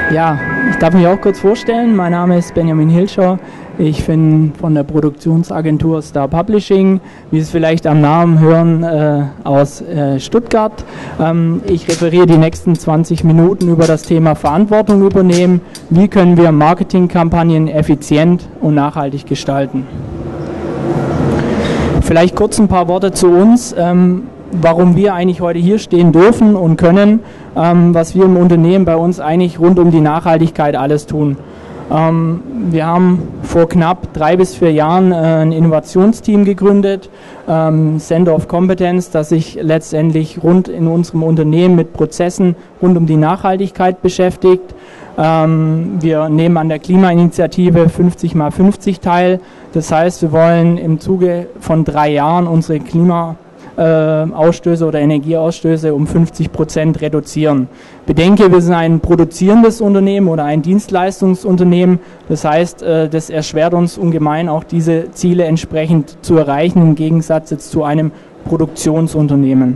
Ja, ich darf mich auch kurz vorstellen. Mein Name ist Benjamin Hilscher. Ich bin von der Produktionsagentur Star Publishing, wie Sie es vielleicht am Namen hören, aus Stuttgart. Ich referiere die nächsten 20 Minuten über das Thema Verantwortung übernehmen. Wie können wir Marketingkampagnen effizient und nachhaltig gestalten? Vielleicht kurz ein paar Worte zu uns, warum wir eigentlich heute hier stehen dürfen und können, was wir im Unternehmen bei uns eigentlich rund um die Nachhaltigkeit alles tun. Wir haben vor knapp 3 bis 4 Jahren ein Innovationsteam gegründet, Center of Competence, das sich letztendlich rund in unserem Unternehmen mit Prozessen rund um die Nachhaltigkeit beschäftigt. Wir nehmen an der Klimainitiative 50x50 teil. Das heißt, wir wollen im Zuge von 3 Jahren unsere Ausstöße oder Energieausstöße um 50% reduzieren. Bedenke, wir sind ein produzierendes Unternehmen oder ein Dienstleistungsunternehmen. Das heißt, das erschwert uns ungemein auch diese Ziele entsprechend zu erreichen, im Gegensatz jetzt zu einem Produktionsunternehmen.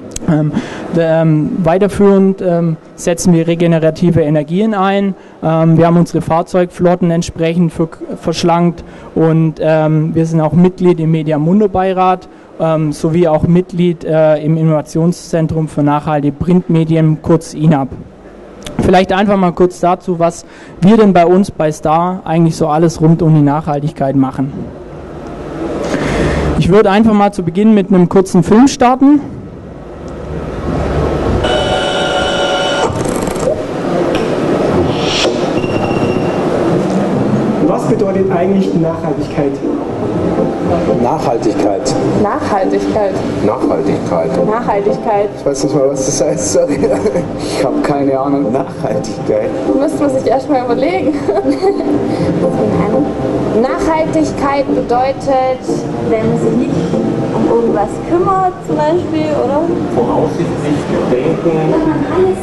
Weiterführend setzen wir regenerative Energien ein. Wir haben unsere Fahrzeugflotten entsprechend verschlankt und wir sind auch Mitglied im Mediamundo-Beirat sowie auch Mitglied im Innovationszentrum für nachhaltige Printmedien, kurz INAP. Vielleicht einfach mal kurz dazu, was wir denn bei uns bei Star eigentlich so alles rund um die Nachhaltigkeit machen. Ich würde einfach mal zu Beginn mit einem kurzen Film starten. Was bedeutet eigentlich Nachhaltigkeit? Nachhaltigkeit. Nachhaltigkeit. Nachhaltigkeit. Nachhaltigkeit. Ich weiß nicht mal, was das heißt, sorry. Ich habe keine Ahnung. Nachhaltigkeit. Müsste man sich erstmal überlegen. Nachhaltigkeit bedeutet, wenn man sich nicht um irgendwas kümmert, zum Beispiel, oder? Voraussichtlich denken. Wenn man alles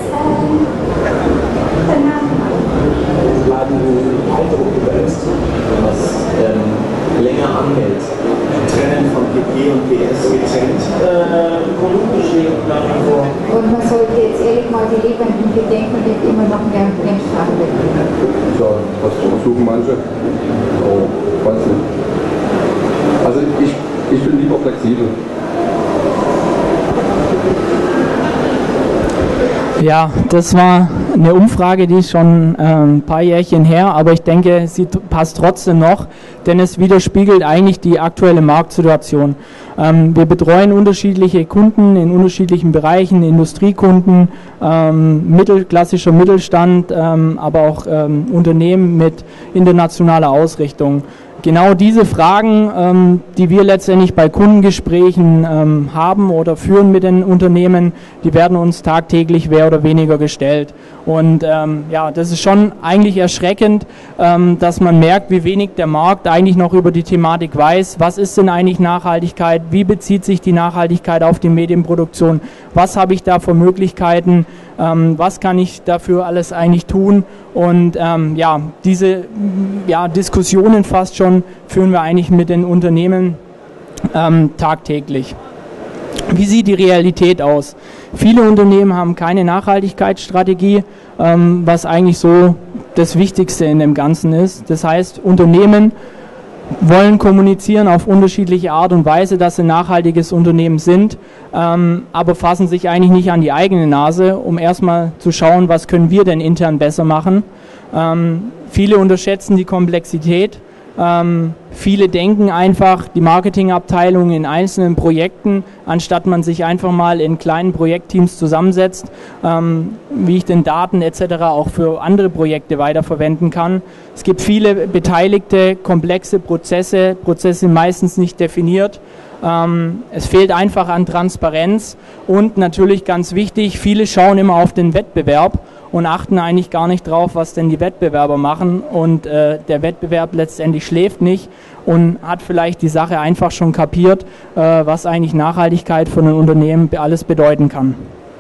Halterung überlässt, was länger anhält. Trennen von PP und PS gezählt. Produkte stehen nach wie vor. Und man sollte jetzt ehrlich mal die Lebenden bedenken, die immer noch mehr Menschen haben. Ja, das versuchen manche. Oh, weiß nicht. Also ich bin lieber flexibel. Ja, das war eine Umfrage, die ist schon ein paar Jährchen her, aber ich denke, sie passt trotzdem noch, denn es widerspiegelt eigentlich die aktuelle Marktsituation. Wir betreuen unterschiedliche Kunden in unterschiedlichen Bereichen, Industriekunden, klassischer Mittelstand, aber auch Unternehmen mit internationaler Ausrichtung. Genau diese Fragen, die wir letztendlich bei Kundengesprächen haben oder führen mit den Unternehmen, die werden uns tagtäglich mehr oder weniger gestellt. Und ja, das ist schon eigentlich erschreckend, dass man merkt, wie wenig der Markt eigentlich noch über die Thematik weiß. Was ist denn eigentlich Nachhaltigkeit? Wie bezieht sich die Nachhaltigkeit auf die Medienproduktion? Was habe ich da für Möglichkeiten? Was kann ich dafür alles eigentlich tun? Und ja, diese Diskussionen fast schon führen wir eigentlich mit den Unternehmen tagtäglich. Wie sieht die Realität aus? Viele Unternehmen haben keine Nachhaltigkeitsstrategie, was eigentlich so das Wichtigste in dem Ganzen ist. Das heißt, Unternehmen wollen kommunizieren auf unterschiedliche Art und Weise, dass sie ein nachhaltiges Unternehmen sind, aber fassen sich eigentlich nicht an die eigene Nase, um erstmal zu schauen, was können wir denn intern besser machen. Viele unterschätzen die Komplexität. Viele denken einfach, die Marketingabteilung in einzelnen Projekten, anstatt man sich einfach mal in kleinen Projektteams zusammensetzt, wie ich den Daten etc. auch für andere Projekte weiterverwenden kann. Es gibt viele beteiligte, komplexe Prozesse meistens nicht definiert. Es fehlt einfach an Transparenz und natürlich ganz wichtig, viele schauen immer auf den Wettbewerb und achten eigentlich gar nicht drauf, was denn die Wettbewerber machen, und der Wettbewerb letztendlich schläft nicht und hat vielleicht die Sache einfach schon kapiert, was eigentlich Nachhaltigkeit für ein Unternehmen alles bedeuten kann.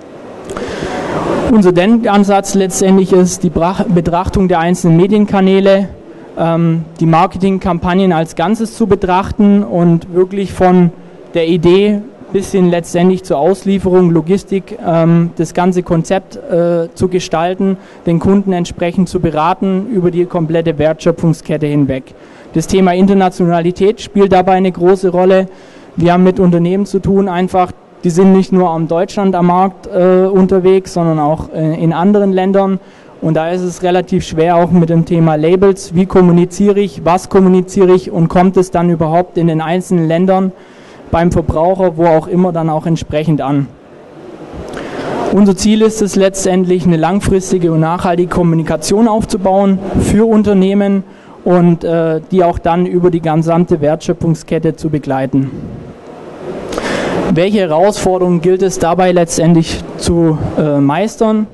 Unser Denkansatz letztendlich ist die Betrachtung der einzelnen Medienkanäle, die Marketingkampagnen als Ganzes zu betrachten und wirklich von der Idee bis hin letztendlich zur Auslieferung, Logistik, das ganze Konzept zu gestalten, den Kunden entsprechend zu beraten über die komplette Wertschöpfungskette hinweg. Das Thema Internationalität spielt dabei eine große Rolle. Wir haben mit Unternehmen zu tun, einfach, die sind nicht nur am Deutschland am Markt unterwegs, sondern auch in anderen Ländern. Und da ist es relativ schwer auch mit dem Thema Labels. Wie kommuniziere ich, was kommuniziere ich und kommt es dann überhaupt in den einzelnen Ländern beim Verbraucher, wo auch immer, dann auch entsprechend an. Unser Ziel ist es letztendlich, eine langfristige und nachhaltige Kommunikation aufzubauen für Unternehmen und die auch dann über die gesamte Wertschöpfungskette zu begleiten. Welche Herausforderungen gilt es dabei letztendlich zu meistern?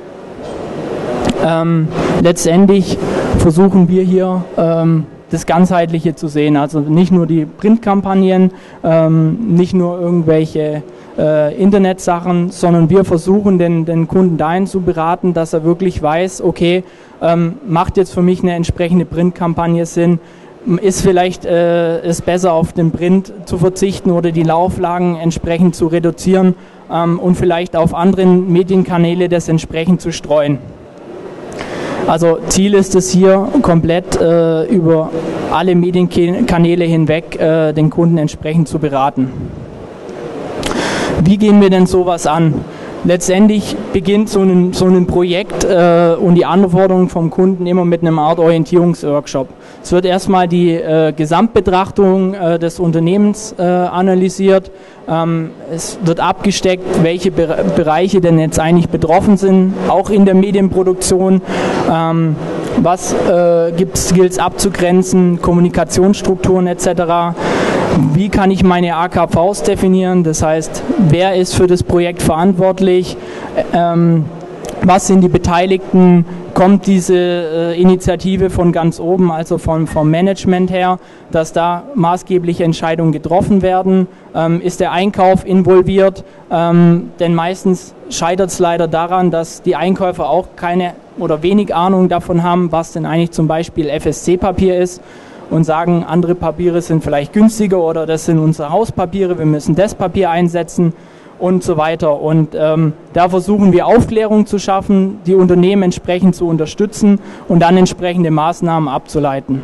Letztendlich versuchen wir hier das Ganzheitliche zu sehen, also nicht nur die Printkampagnen, nicht nur irgendwelche Internetsachen, sondern wir versuchen den Kunden dahin zu beraten, dass er wirklich weiß, okay, macht jetzt für mich eine entsprechende Printkampagne Sinn, ist vielleicht es besser auf den Print zu verzichten oder die Auflagen entsprechend zu reduzieren und vielleicht auf anderen Medienkanäle das entsprechend zu streuen. Also Ziel ist es hier komplett über alle Medienkanäle hinweg den Kunden entsprechend zu beraten. Wie gehen wir denn sowas an? Letztendlich beginnt so ein Projekt und die Anforderungen vom Kunden immer mit einem Art Orientierungsworkshop. Es wird erstmal die Gesamtbetrachtung des Unternehmens analysiert. Es wird abgesteckt, welche Bereiche denn jetzt eigentlich betroffen sind, auch in der Medienproduktion. Was gilt es abzugrenzen, Kommunikationsstrukturen etc. Wie kann ich meine AKVs definieren? Das heißt, wer ist für das Projekt verantwortlich? Was sind die Beteiligten? Kommt diese Initiative von ganz oben, also vom Management her, dass da maßgebliche Entscheidungen getroffen werden? Ist der Einkauf involviert? Denn meistens scheitert es leider daran, dass die Einkäufer auch keine oder wenig Ahnung davon haben, was denn eigentlich zum Beispiel FSC-Papier ist und sagen, andere Papiere sind vielleicht günstiger oder das sind unsere Hauspapiere, wir müssen das Papier einsetzen und so weiter. Und da versuchen wir Aufklärung zu schaffen, die Unternehmen entsprechend zu unterstützen und dann entsprechende Maßnahmen abzuleiten.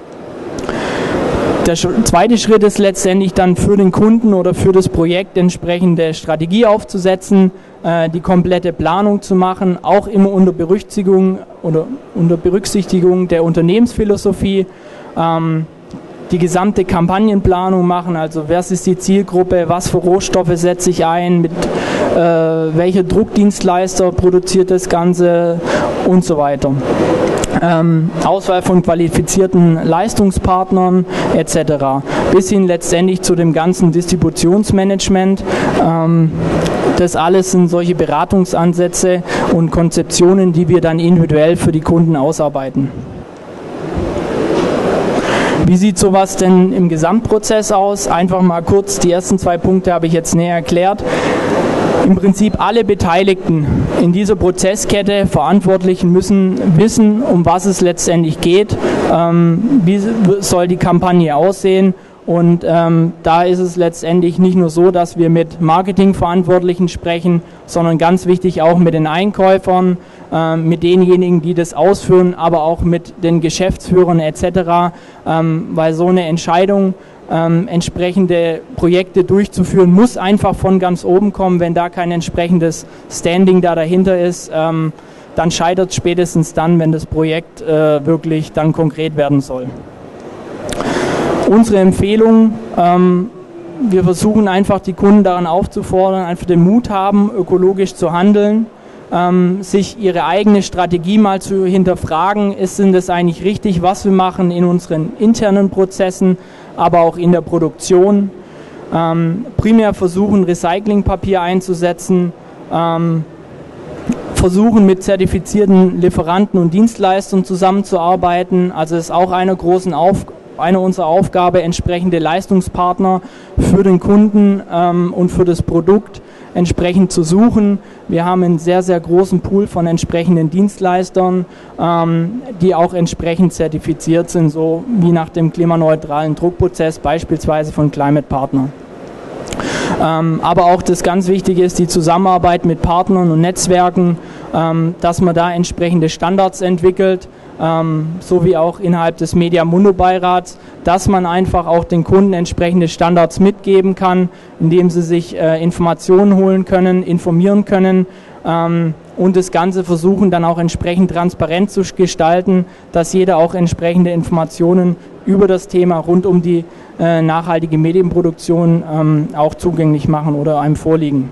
Der zweite Schritt ist letztendlich dann für den Kunden oder für das Projekt entsprechende Strategie aufzusetzen, die komplette Planung zu machen, auch immer unter Berücksichtigung der Unternehmensphilosophie, die gesamte Kampagnenplanung machen, also was ist die Zielgruppe, was für Rohstoffe setze ich ein, mit welcher Druckdienstleister produziert das Ganze und so weiter. Auswahl von qualifizierten Leistungspartnern etc. Bis hin letztendlich zu dem ganzen Distributionsmanagement. Das alles sind solche Beratungsansätze und Konzeptionen, die wir dann individuell für die Kunden ausarbeiten. Wie sieht sowas denn im Gesamtprozess aus? Einfach mal kurz, die ersten 2 Punkte habe ich jetzt näher erklärt. Im Prinzip alle Beteiligten in dieser Prozesskette, Verantwortlichen müssen wissen, um was es letztendlich geht, wie soll die Kampagne aussehen. Und da ist es letztendlich nicht nur so, dass wir mit Marketingverantwortlichen sprechen, sondern ganz wichtig auch mit den Einkäufern, mit denjenigen, die das ausführen, aber auch mit den Geschäftsführern etc., weil so eine Entscheidung, entsprechende Projekte durchzuführen, muss einfach von ganz oben kommen. Wenn da kein entsprechendes Standing da dahinter ist, dann scheitert es spätestens dann, wenn das Projekt wirklich dann konkret werden soll. Unsere Empfehlung, wir versuchen einfach die Kunden daran aufzufordern, einfach den Mut haben, ökologisch zu handeln, sich ihre eigene Strategie mal zu hinterfragen, sind das eigentlich richtig, was wir machen in unseren internen Prozessen, aber auch in der Produktion. Primär versuchen, Recyclingpapier einzusetzen, versuchen mit zertifizierten Lieferanten und Dienstleistern zusammenzuarbeiten. Also ist auch eine unserer Aufgabe, entsprechende Leistungspartner für den Kunden und für das Produkt entsprechend zu suchen. Wir haben einen sehr, sehr großen Pool von entsprechenden Dienstleistern, die auch entsprechend zertifiziert sind, so wie nach dem klimaneutralen Druckprozess, beispielsweise von Climate Partner. Aber auch das ganz Wichtige ist die Zusammenarbeit mit Partnern und Netzwerken, dass man da entsprechende Standards entwickelt, so wie auch innerhalb des Mediamundo-Beirats, dass man einfach auch den Kunden entsprechende Standards mitgeben kann, indem sie sich Informationen holen können, informieren können und das Ganze versuchen dann auch entsprechend transparent zu gestalten, dass jeder auch entsprechende Informationen über das Thema rund um die nachhaltige Medienproduktion auch zugänglich machen oder einem vorliegen.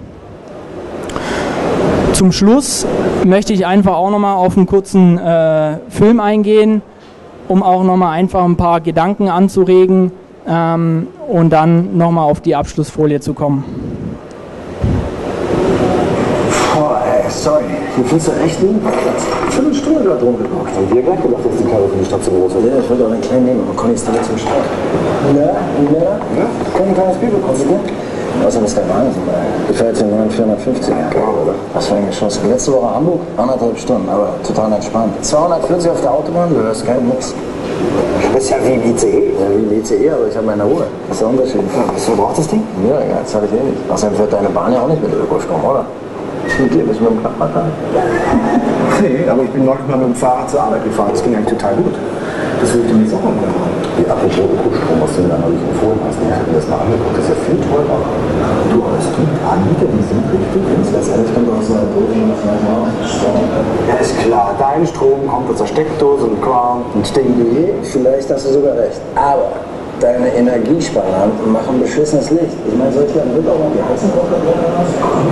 Zum Schluss möchte ich einfach auch nochmal auf einen kurzen Film eingehen, um auch nochmal einfach ein paar Gedanken anzuregen und dann nochmal auf die Abschlussfolie zu kommen. Boah, ey, sorry. Hier findest du echt nie? Viertelstunde da drum geguckt. Ich hab dir gleich gedacht, dass die Karre für die Stadt zu groß ist. Ja, ich wollte auch einen kleinen nehmen, aber Conny ist damit zum Start. Ja? Kann ein kleines Bier bekommen, ne? Außerdem ist der Wahnsinn, ey. Gefällt den neuen 450er. Geil, oder? Was für ein Geschoss. Letzte Woche Hamburg, 1,5 Stunden, aber total entspannt. 240 auf der Autobahn, du hörst keinen Mucks. Das ist ja wie ein ICE. Ja, wie ein ICE, aber ich habe meine Ruhe. Das ist der Unterschied. Ja, was verbraucht das Ding? Ja, das habe ich eh nicht. Außerdem fährt deine Bahn ja auch nicht mit Ökostrom, oder? Mit dir bist du mit dem Klappbad da? Nee, aber ich bin neulich mal mit dem Fahrrad zur Arbeit gefahren. Das ging eigentlich total gut. Das würde ich demnächst auch mal wieder machen. Die apropos Ökostrom, was du mir da neulich empfohlen hast, ich habe mir das mal angeguckt, das ist ja viel teurer. Du, aber es gibt Anbieter, die sind richtig günstig. Letztendlich kommt aus einer Dose und das Strom. Ja, ist klar, dein Strom kommt aus der Steckdose und klar und stinkt. Vielleicht hast du sogar recht, aber deine Energiesparlampen machen beschissenes Licht. Ich meine, soll ich dir einen Ritt auch mal die Heizung drauf oder was?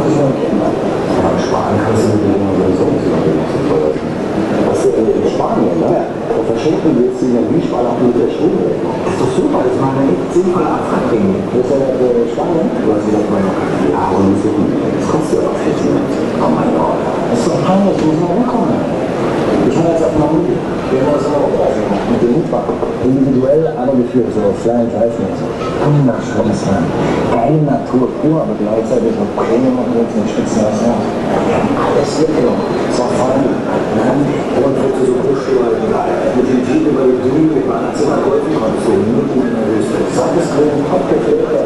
Ja, sparen kannst du mit dem sowieso nicht so teuer. Was in Spanien, ne? Da verschenken wir jetzt die Energiesparlampen mit der Stromrechnung. Das ist doch super, das ist mal eine echt sinnvolle Abfragding. Das ist ja Spanien? Du hast gesagt, ja, und das kostet ja was jetzt. Oh mein Gott. Das ist doch peinlich, du musst mal rumkommen. Ich habe jetzt auf mal Mut. Wir haben das auch gemacht mit dem Mutwagen. Individuell, aber geführt, so Fly and Drive und so. Wunderschönes Land. Geile Natur, pur, aber gleichzeitig so Premium und mit den Spitzenwasser. Wir haben alles mitgenommen. Das war voll gut. Und wenn du so Buschleuten mit den Jeep über die Düne, über ein Zimmer golfen konntest, so mitten in der Wüste. Sag es drin, komplett leer.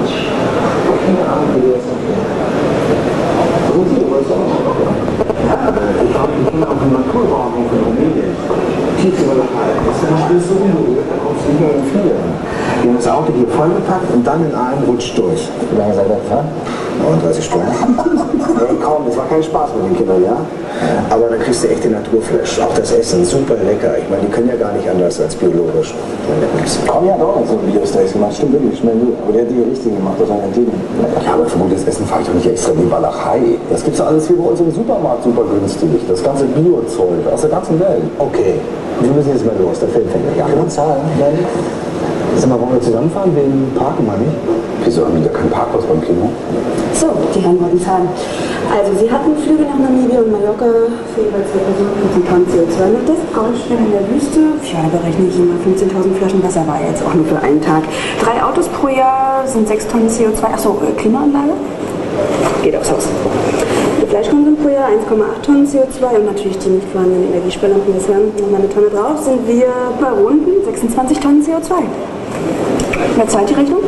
Keine Ahnung, wie du das empfehlen. So viel, was auch noch, oder? Ja, ich bin auf dem Naturraum von Rumänien. Tief über der Halle. Das ist dann alles so unberührt, da kommst du nicht mehr in Flieger. Wir haben das Auto hier vollgepackt und dann in einem Rutsch durch. Wie lange seid ihr gefahren? 39 Stunden. Hey, komm, das war kein Spaß mit den Kindern, ja? Aber da kriegst du echt den Naturflash. Auch das Essen, super lecker. Ich meine, die können ja gar nicht anders als biologisch. Komm ja doch, so Bio-Steaks gemacht. Stimmt wirklich, schmeckt gut. Aber der hat die richtigen gemacht aus Argentinien. Ja, aber für gutes Essen fahre ich doch nicht extra in die Walachei. Das gibt's ja alles hier bei uns im Supermarkt super günstig. Das ganze Bio-Zeug aus der ganzen Welt. Okay, wir müssen jetzt mal los. Der Film fängt ja an. Zahlen, nein. Sag mal, wollen wir zusammenfahren? Wegen Parken mal nicht? Wieso haben die da kein Parkhaus beim Kino? So, die Herren wollten zahlen. Also, sie hatten Flüge nach Namibia und Mallorca für jeweils 2 Personen 15 Tonnen CO2 mit das Ausstellen in der Wüste. Ja, da berechne ich immer 15.000 Flaschen Wasser, war jetzt auch nur für einen Tag. 3 Autos pro Jahr sind 6 Tonnen CO2. Achso, Klimaanlage? Geht aufs Haus. Der Fleischkonsum pro Jahr 1,8 Tonnen CO2 und natürlich die nicht vorhandenen Energiesparlampen. Das wären nochmal eine Tonne drauf. Sind wir bei runden 26 Tonnen CO2. Wer zahlt die Rechnung?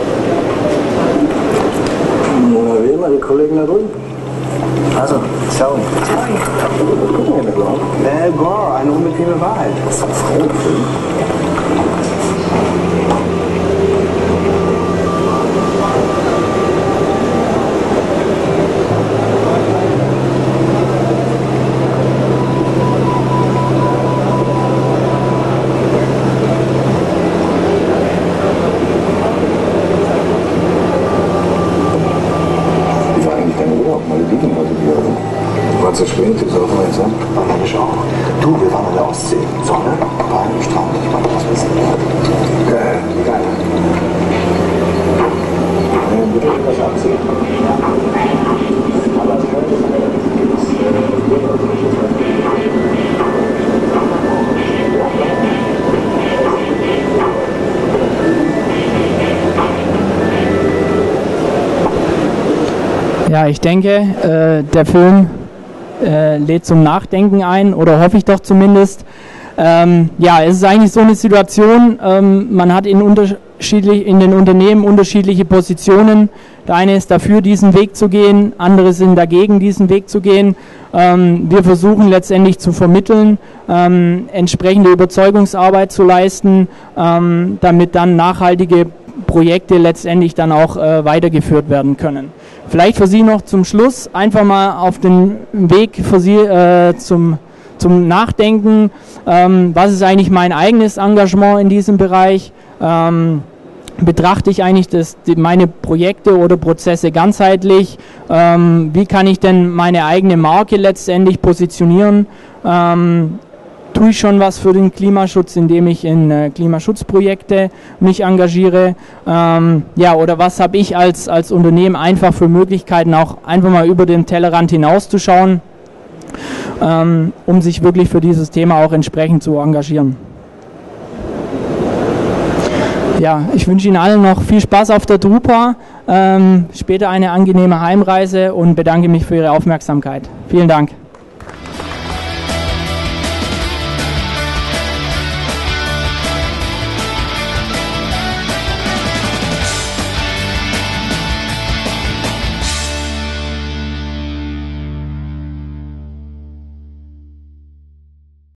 Mona wie immer, die Kollegen da drüben. Also, ciao. Was gucken wir denn da? Gore, eine unbequeme Wahrheit. Das ist ein Frauenfilm. Zu spät, die saufen wir jetzt an. Dann ich auch. Du, wir waren an der Ostsee. Sonne, Palmen, Strand. Ich meine, was wissen wir? Geil. Bitte was abziehen. Aber es Ja, ich denke, der Film lädt zum Nachdenken ein, oder hoffe ich doch zumindest. Ja, es ist eigentlich so eine Situation, man hat in in den Unternehmen unterschiedliche Positionen. Der eine ist dafür, diesen Weg zu gehen, andere sind dagegen, diesen Weg zu gehen. Wir versuchen letztendlich zu vermitteln, entsprechende Überzeugungsarbeit zu leisten, damit dann nachhaltige Projekte letztendlich dann auch weitergeführt werden können. Vielleicht für Sie noch zum Schluss einfach mal auf den Weg für Sie zum Nachdenken, was ist eigentlich mein eigenes Engagement in diesem Bereich, betrachte ich eigentlich meine Projekte oder Prozesse ganzheitlich, wie kann ich denn meine eigene Marke letztendlich positionieren, tue ich schon was für den Klimaschutz, indem ich in Klimaschutzprojekte mich engagiere, oder was habe ich als Unternehmen einfach für Möglichkeiten, auch einfach mal über den Tellerrand hinauszuschauen, um sich wirklich für dieses Thema auch entsprechend zu engagieren. Ja, ich wünsche Ihnen allen noch viel Spaß auf der Drupa, später eine angenehme Heimreise und bedanke mich für Ihre Aufmerksamkeit. Vielen Dank.